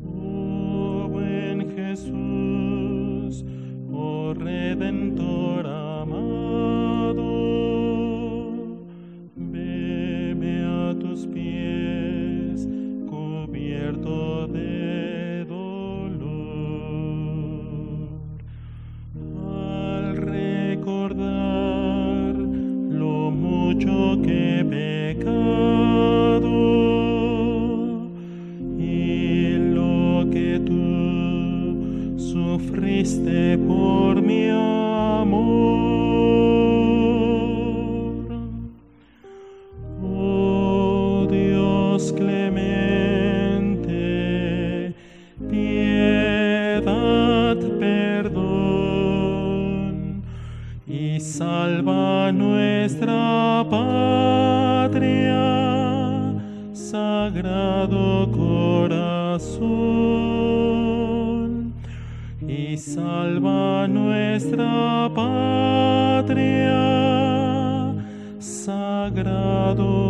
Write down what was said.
Oh buen Jesús, oh Redentor amado, veme a tus pies cubierto de dolor. Al recordar lo mucho que he pecado y lo que tú sufriste por mi amor, oh Dios clemente, piedad, perdón, y salva nuestra patria, Sagrado Corazón, y salva nuestra patria, Sagrado